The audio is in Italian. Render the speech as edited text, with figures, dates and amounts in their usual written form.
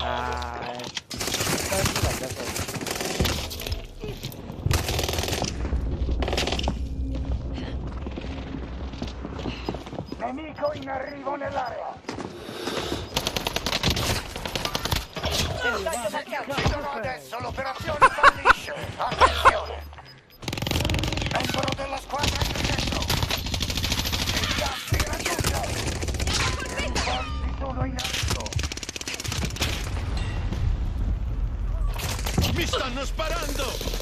Ah, sta arrivando solo. Nemico in arrivo nell'area. Fino adesso l'operazione fallisce. Attenzione. Membro della squadra in dentro. Il gas si raggiunge. Rinforzi sono in arrivo. Mi stanno sparando!